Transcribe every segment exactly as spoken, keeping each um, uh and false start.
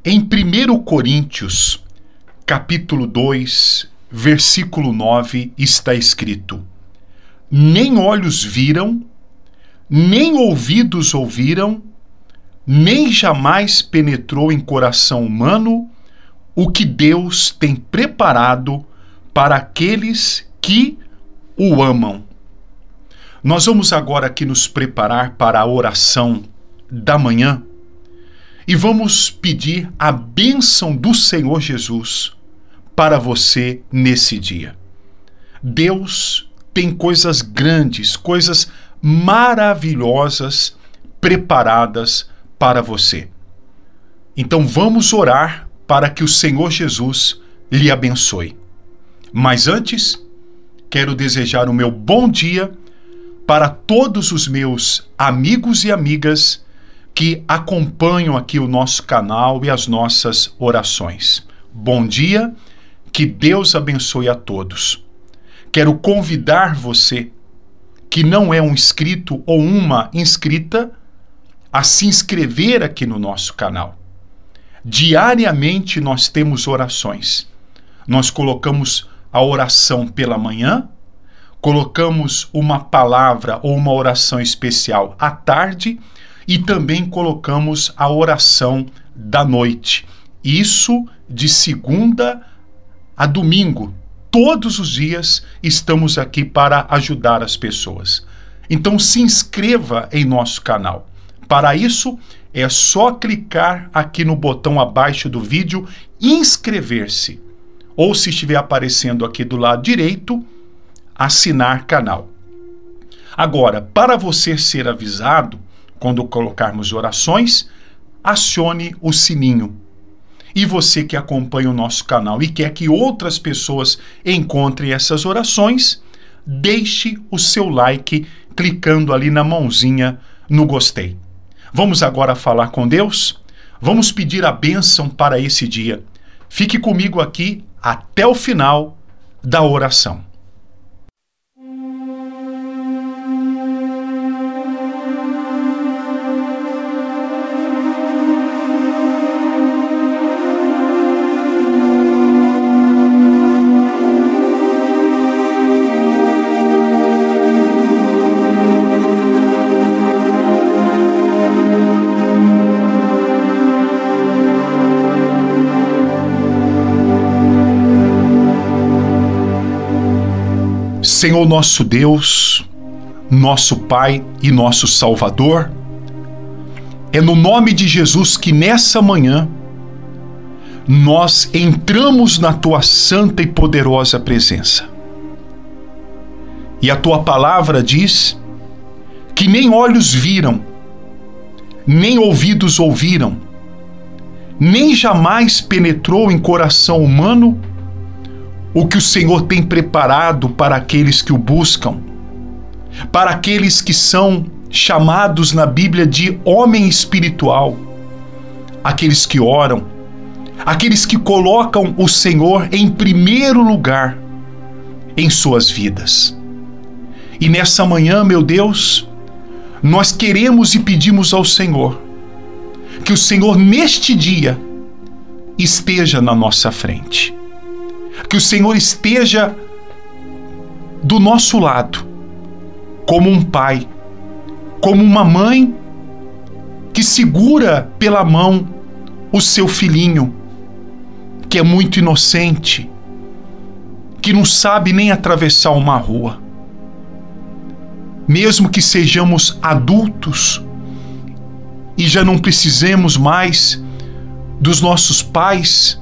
Em primeiro Coríntios, capítulo dois, versículo nove, está escrito: nem olhos viram, nem ouvidos ouviram, nem jamais penetrou em coração humano o que Deus tem preparado para aqueles que o amam. Nós vamos agora aqui nos preparar para a oração da manhã e vamos pedir a bênção do Senhor Jesus para você nesse dia. Deus tem coisas grandes, coisas maravilhosas preparadas para você. Então vamos orar para que o Senhor Jesus lhe abençoe. Mas antes, quero desejar o meu bom dia para todos os meus amigos e amigas que acompanham aqui o nosso canal e as nossas orações. Bom dia, que Deus abençoe a todos. Quero convidar você, que não é um inscrito ou uma inscrita, a se inscrever aqui no nosso canal. Diariamente nós temos orações. Nós colocamos a oração pela manhã, colocamos uma palavra ou uma oração especial à tarde e também colocamos a oração da noite. Isso de segunda a domingo. Todos os dias estamos aqui para ajudar as pessoas. Então se inscreva em nosso canal. Para isso, é só clicar aqui no botão abaixo do vídeo, inscrever-se. Ou se estiver aparecendo aqui do lado direito, assinar canal. Agora, para você ser avisado, quando colocarmos orações, acione o sininho. E você que acompanha o nosso canal e quer que outras pessoas encontrem essas orações, deixe o seu like clicando ali na mãozinha no gostei. Vamos agora falar com Deus? Vamos pedir a bênção para esse dia. Fique comigo aqui até o final da oração. Senhor nosso Deus, nosso Pai e nosso Salvador, é no nome de Jesus que nessa manhã nós entramos na Tua santa e poderosa presença. E a Tua palavra diz que nem olhos viram, nem ouvidos ouviram, nem jamais penetrou em coração humano o que o Senhor tem preparado para aqueles que o buscam, para aqueles que são chamados na Bíblia de homem espiritual, aqueles que oram, aqueles que colocam o Senhor em primeiro lugar em suas vidas. E nessa manhã, meu Deus, nós queremos e pedimos ao Senhor que o Senhor neste dia esteja na nossa frente. Que o Senhor esteja do nosso lado, como um pai, como uma mãe que segura pela mão o seu filhinho, que é muito inocente, que não sabe nem atravessar uma rua. Mesmo que sejamos adultos e já não precisemos mais dos nossos pais,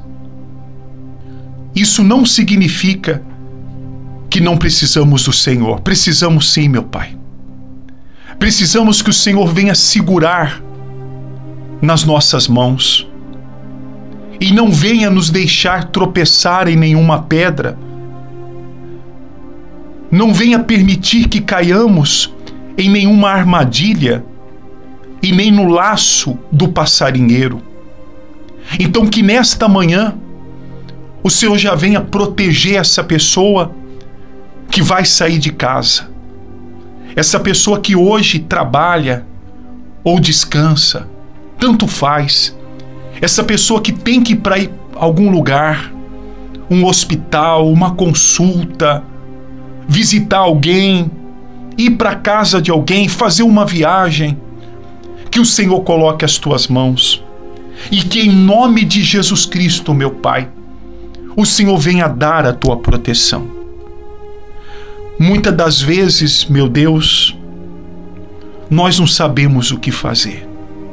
isso não significa que não precisamos do Senhor. Precisamos sim, meu Pai. Precisamos que o Senhor venha segurar nas nossas mãos e não venha nos deixar tropeçar em nenhuma pedra. Não venha permitir que caiamos em nenhuma armadilha e nem no laço do passarinheiro. Então que nesta manhã o Senhor já venha proteger essa pessoa que vai sair de casa. Essa pessoa que hoje trabalha ou descansa, tanto faz. Essa pessoa que tem que ir para algum lugar, um hospital, uma consulta, visitar alguém, ir para a casa de alguém, fazer uma viagem, que o Senhor coloque as tuas mãos e que em nome de Jesus Cristo, meu Pai, o Senhor venha dar a tua proteção. Muitas das vezes, meu Deus, nós não sabemos o que fazer.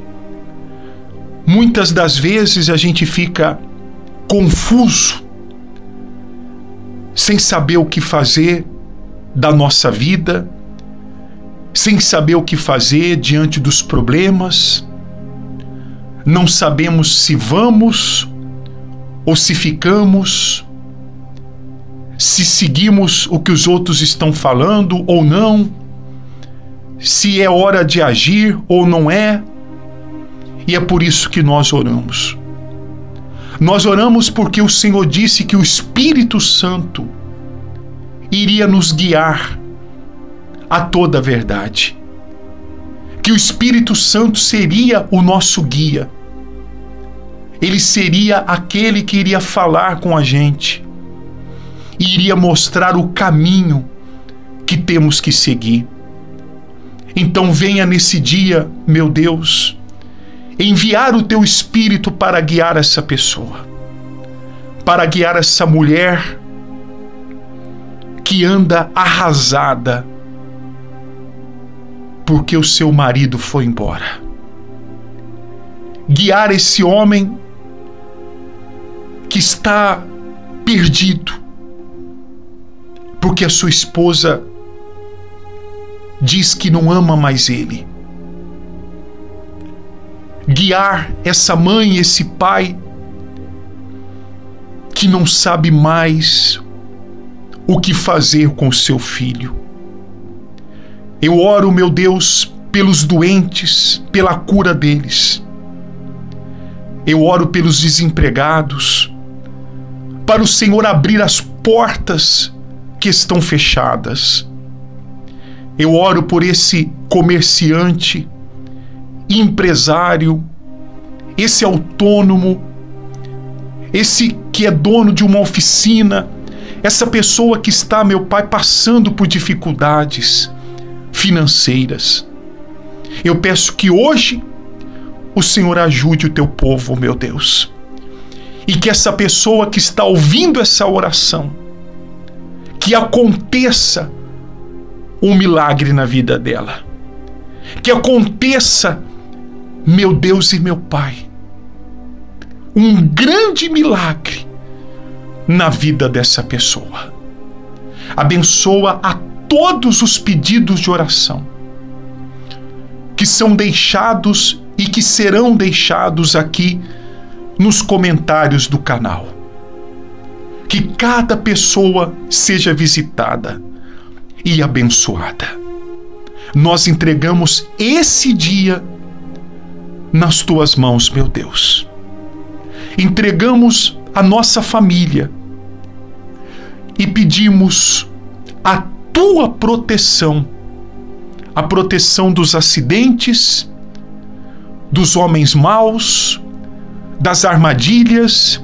Muitas das vezes a gente fica confuso, sem saber o que fazer da nossa vida, sem saber o que fazer diante dos problemas. Não sabemos se vamos ou se ficamos, se seguimos o que os outros estão falando ou não, se é hora de agir ou não é. E é por isso que nós oramos. Nós oramos porque o Senhor disse que o Espírito Santo iria nos guiar a toda a verdade. Que o Espírito Santo seria o nosso guia. Ele seria aquele que iria falar com a gente e iria mostrar o caminho que temos que seguir. Então venha nesse dia, meu Deus, enviar o teu Espírito para guiar essa pessoa, para guiar essa mulher que anda arrasada porque o seu marido foi embora. Guiar esse homem que está perdido porque a sua esposa diz que não ama mais ele. Guiar essa mãe, esse pai que não sabe mais o que fazer com o seu filho. Eu oro, meu Deus, pelos doentes, pela cura deles. Eu oro pelos desempregados, para o Senhor abrir as portas que estão fechadas. Eu oro por esse comerciante, empresário, esse autônomo, esse que é dono de uma oficina, essa pessoa que está, meu Pai, passando por dificuldades financeiras. Eu peço que hoje o Senhor ajude o teu povo, meu Deus, e que essa pessoa que está ouvindo essa oração, que aconteça um milagre na vida dela, que aconteça, meu Deus e meu Pai, um grande milagre na vida dessa pessoa. Abençoa a todos os pedidos de oração que são deixados e que serão deixados aqui nos comentários do canal. Que cada pessoa seja visitada e abençoada. Nós entregamos esse dia nas tuas mãos, meu Deus. Entregamos a nossa família e pedimos a tua proteção, a proteção dos acidentes, dos homens maus, das armadilhas,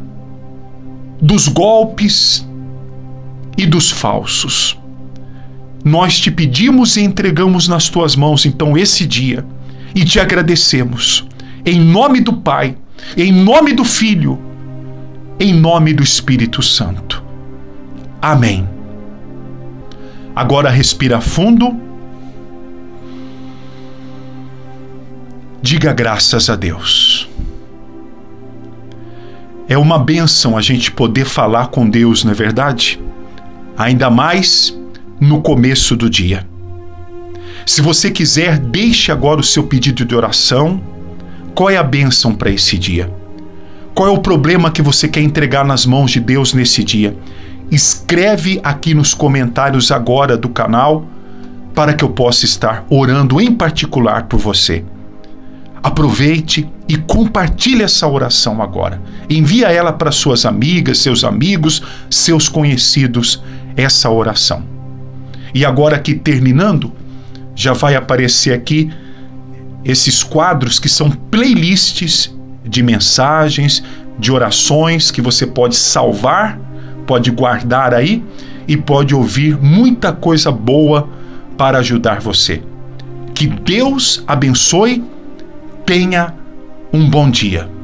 dos golpes e dos falsos. Nós te pedimos e entregamos nas tuas mãos, então, esse dia, e te agradecemos, em nome do Pai, em nome do Filho, em nome do Espírito Santo. Amém. Agora respira fundo. Diga graças a Deus. É uma bênção a gente poder falar com Deus, não é verdade? Ainda mais no começo do dia. Se você quiser, deixe agora o seu pedido de oração. Qual é a bênção para esse dia? Qual é o problema que você quer entregar nas mãos de Deus nesse dia? Escreve aqui nos comentários agora do canal para que eu possa estar orando em particular por você. Aproveite e compartilhe essa oração agora. Envia ela para suas amigas, seus amigos, seus conhecidos, essa oração. E agora aqui terminando, já vai aparecer aqui esses quadros que são playlists de mensagens, de orações que você pode salvar, pode guardar aí e pode ouvir muita coisa boa para ajudar você. Que Deus abençoe. Tenha um bom dia.